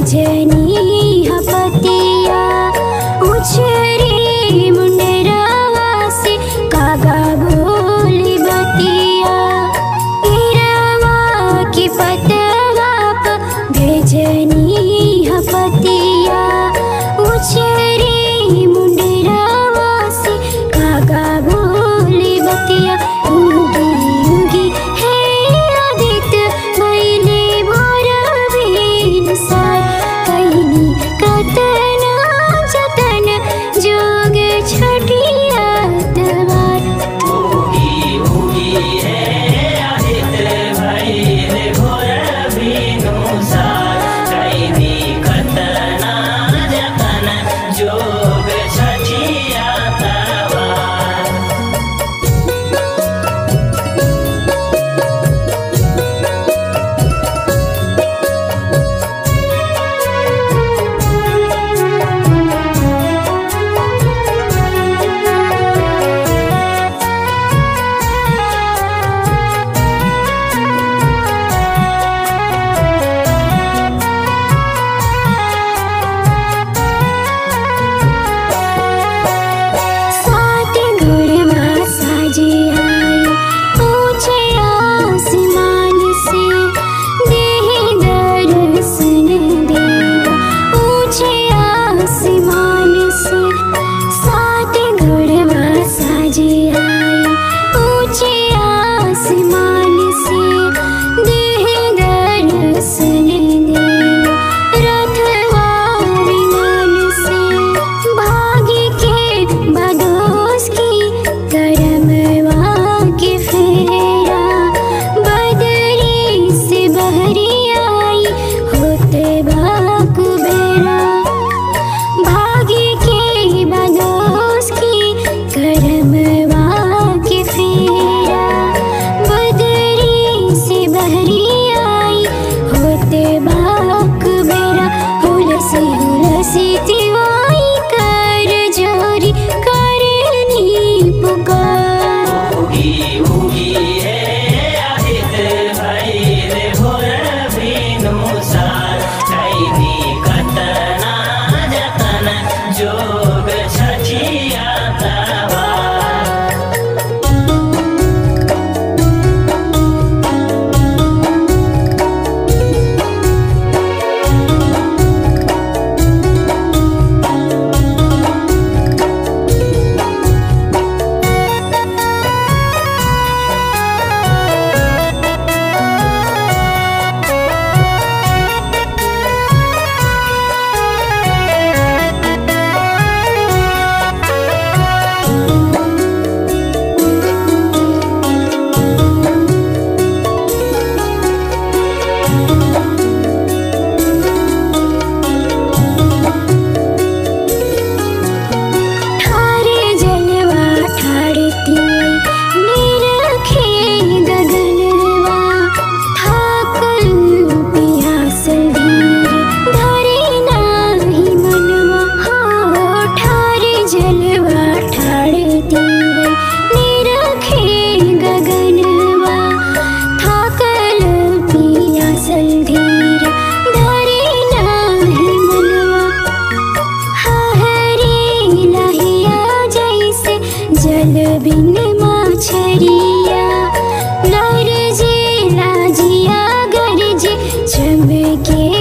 भेजनी हपतिया उछरी मुंडरावा से कागा बोली बतिया इरावा की पतवा प भेजनी हपतिया उछरी मुंडरावा से कागा बोली बतिया उगी उगी है आदित्य भइले मोर बिन सार कइनी कतना जतन जोग छठिया तवार उगी उगी है आदित्य भइले मोर बिनु सार कइनी कतना जतन जोग छठिया तवार। सात घोड़वा साजे आए ऊंचे आसमान से देहि दर्शन देवा ऊंचे आसमान से सात घोड़वा साजे आए ऊंचे आसमान से देहि दर्शन देवा रथवा विमान से भाग्य के बदोस की करमवा के फेरा बदरी से बहरी आई होते बाक बेरा भाग्य के बदोस की करमवा के फेरा बदरी से बहरी आई होते बाक बेरा हुलसी तिवाई कर जोरी करनी पुकार उगी उगी है आदित्य भइले मोर बिनु सार कइनी कतना जतन जोग छठिया तवार। ठारे जलवा ठाड़ती निरखे गगनवा थाकल पियासल धीर धरे नाही मनवा हो ठारे जलवा ठाड़ती निरखे गगनवा थाकल पियासल धीर धरे नाही मनवा हरे लहिया जैसे जल बिन मछरिया लहर जे लाजिया गरजे चमके